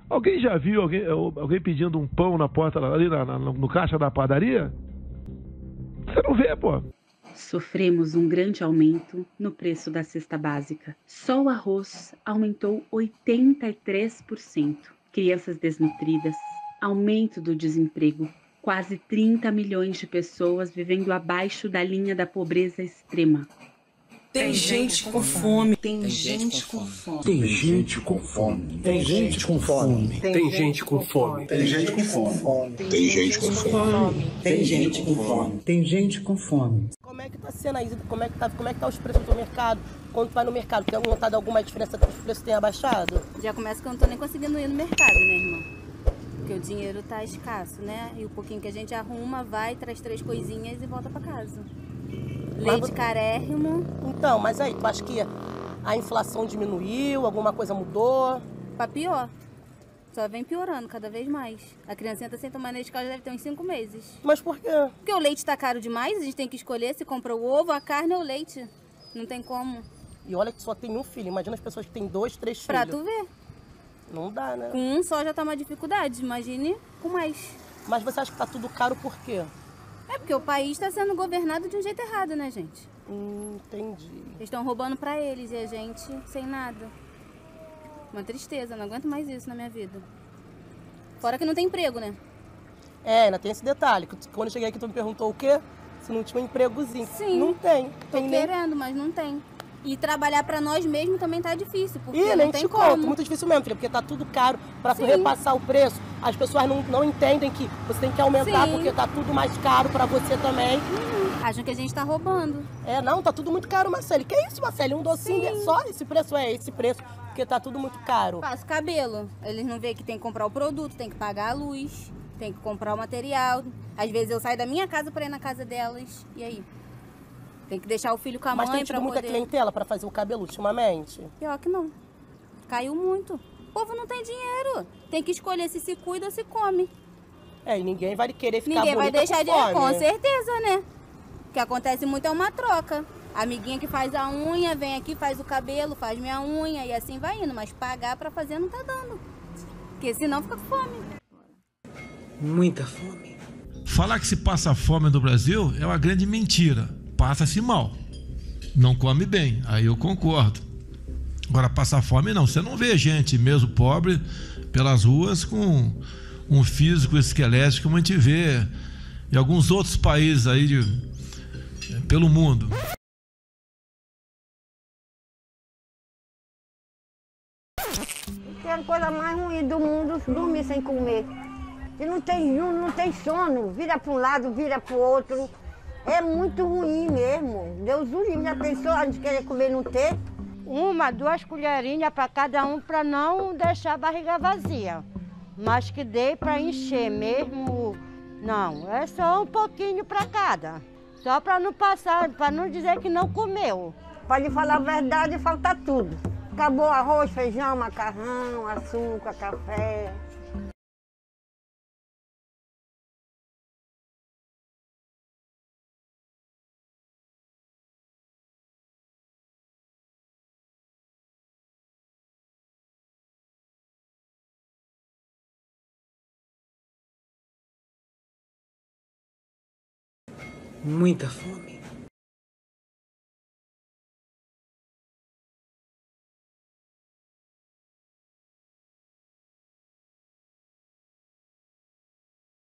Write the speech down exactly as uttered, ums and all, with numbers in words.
Alguém já viu alguém, alguém pedindo um pão na porta, ali na, na, no caixa da padaria? Você não vê, pô. Sofremos um grande aumento no preço da cesta básica. Só o arroz aumentou oitenta e três por cento. Crianças desnutridas, aumento do desemprego, quase trinta milhões de pessoas vivendo abaixo da linha da pobreza extrema. Tem gente com fome. Tem gente com fome. Tem gente com fome. Tem gente com fome. Tem gente com fome. Tem gente com fome. Tem gente com fome. Tem gente com fome. Tem gente com fome. Como é que tá sendo aí? Como é que tá, como é que tá os preços do mercado? Quando tu vai no mercado, tem notado alguma diferença que os preços têm abaixado? Já começa que eu não tô nem conseguindo ir no mercado, né, irmão? Porque o dinheiro tá escasso, né? E o pouquinho que a gente arruma, vai, traz três coisinhas e volta pra casa. Leite Mas... carérrimo. Então, mas aí, tu acha que a inflação diminuiu, alguma coisa mudou? Pra pior. Só vem piorando cada vez mais. A criancinha tá sem tomar leite de casa, deve ter uns cinco meses. Mas por quê? Porque o leite tá caro demais, a gente tem que escolher se compra o ovo, a carne ou o leite. Não tem como. E olha que só tem um filho, imagina as pessoas que têm dois, três filhos. Pra tu ver. Não dá, né? Com um só já tá uma dificuldade, imagine com mais. Mas você acha que tá tudo caro por quê? É porque o país está sendo governado de um jeito errado, né, gente? Hum, entendi. Eles estão roubando pra eles e a gente sem nada. Uma tristeza, não aguento mais isso na minha vida. Fora que não tem emprego, né? É, ainda tem esse detalhe. Que quando eu cheguei aqui, tu me perguntou o quê? Se não tinha um empregozinho. Sim. Não tem. Tô tem querendo, nem... mas não tem. E trabalhar pra nós mesmos também tá difícil, porque Ih, não nem tem te como. conto. Muito difícil mesmo, filha, porque tá tudo caro. Pra tu Sim. repassar o preço, as pessoas não, não entendem que você tem que aumentar, Sim. porque tá tudo mais caro pra você também. Uhum. Acham que a gente tá roubando. É, não, tá tudo muito caro, Marcele. Que isso, Marcele? Um docinho Sim. é só esse preço, é esse preço, porque tá tudo muito caro. Faço cabelo. Eles não veem que tem que comprar o produto, tem que pagar a luz, tem que comprar o material. Às vezes eu saio da minha casa pra ir na casa delas. E aí? Tem que deixar o filho com a Mas mãe tem tido pra muita poder... clientela pra fazer o cabelo ultimamente? Pior que não. Caiu muito. O povo não tem dinheiro. Tem que escolher se se cuida ou se come. É, e ninguém vai querer ficar Ninguém vai bonita deixar com de... fome. Com certeza, né? O que acontece muito é uma troca. A amiguinha que faz a unha, vem aqui, faz o cabelo, faz minha unha e assim vai indo. Mas pagar pra fazer não tá dando. Porque senão fica com fome. Muita fome. Falar que se passa fome no Brasil é uma grande mentira. Passa-se mal. Não come bem. Aí eu concordo. Agora, passar fome não. Você não vê gente, mesmo pobre, pelas ruas com um físico esquelético como a gente vê em alguns outros países aí de, pelo mundo. Que é a coisa mais ruim do mundo, dormir sem comer. E não tem, não tem sono, vira para um lado, vira para o outro. É muito ruim mesmo. Deus o livre, já pensou a gente querer comer e não ter? Uma, duas colherinhas para cada um, para não deixar a barriga vazia. Mas que dê para encher mesmo, não. É só um pouquinho para cada. Só para não passar, para não dizer que não comeu. Pode falar a verdade, falta tudo. Acabou arroz, feijão, macarrão, açúcar, café. Muita fome.